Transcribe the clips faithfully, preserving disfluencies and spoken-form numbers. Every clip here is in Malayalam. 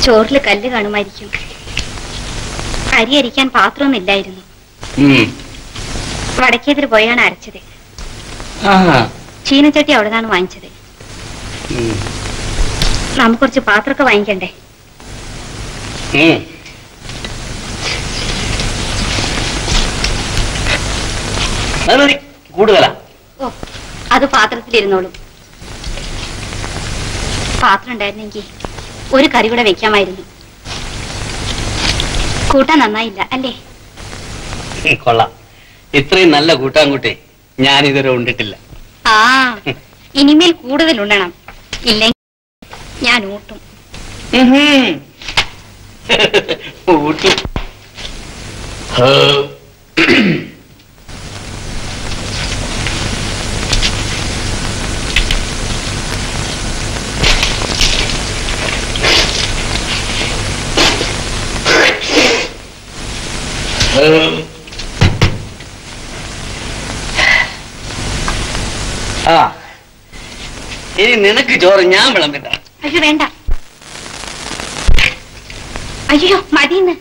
ചോറില് കല്ല് കാണുമായിരിക്കും. അരി അരിക്കാൻ പാത്രമൊന്നുമില്ലായിരുന്നു. വടക്കേതിര് പോയാണ് അരച്ചത്. ചീനച്ചട്ടി അവിടെ നിന്നാണ് വാങ്ങിച്ചത്. നമുക്ക് കുറച്ച് പാത്രമൊക്കെ വാങ്ങിക്കണ്ടേ? കൂടുതലാ. ഓ, അത് പാത്രത്തിലിരുന്നോളും. പാത്രം ഉണ്ടായിരുന്നെങ്കിൽ ഒരു കറി കൂടെ വെക്കാമായിരുന്നു. കൂട്ടാൻ നന്നായില്ല അല്ലേ? കൊള്ളാം. ഇത്രയും നല്ല കൂട്ടാൻ കൂട്ടി ഞാൻ ഇതുവരെ ഉണ്ടിട്ടില്ല. ആ, ഇനിമേൽ കൂടുതൽ ഉണ്ണണം. ഇല്ലെങ്കിൽ ഞാൻ ഊട്ടും. ഊട്ടും. ആ, ഇനി നിനക്ക് ചോറ് ഞാൻ വിളമ്പിട്ട. അയ്യോ വേണ്ട. അയ്യോ മതിന്ന്.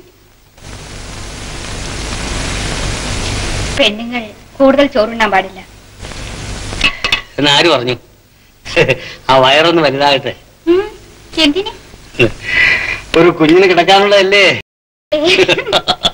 പെണ്ണുങ്ങൾ കൂടുതൽ ചോറുണ്ണാൻ പാടില്ല എന്നാര് പറഞ്ഞു? ആ വയറൊന്ന് വലുതാകട്ടെ. എന്തിന്? ഒരു കുഞ്ഞിന് കിടക്കാനുള്ളതല്ലേ?